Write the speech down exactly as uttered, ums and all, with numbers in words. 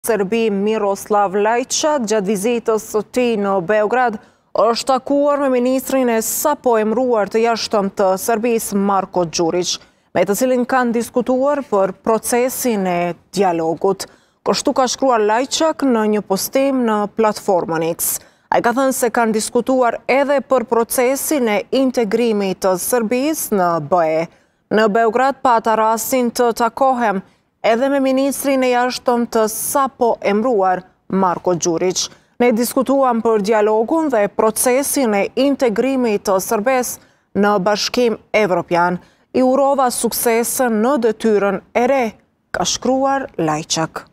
Serbi Miroslav Lajçak gjatë vizitës së tij në Beograd është takuar me ministrin e sapo emëruar të jashtëm të Serbisë Marko Đurić, me të cilin kanë diskutuar për procesin e dialogut. Kështu ka shkruar Lajçak në një postim në platformën X. Ai ka thënë se kanë diskutuar edhe për procesin e integrimit të Serbisë në B E. Në Beograd pata rastin të takohem edhe me ministrin e jashtëm të sapo emëruar Marko Đurić. Ne diskutuam për dialogun dhe procesin e integrimit të Serbisë në Bashkim Evropian. I urova suksese në detyrën e re, ka shkruar Lajçak.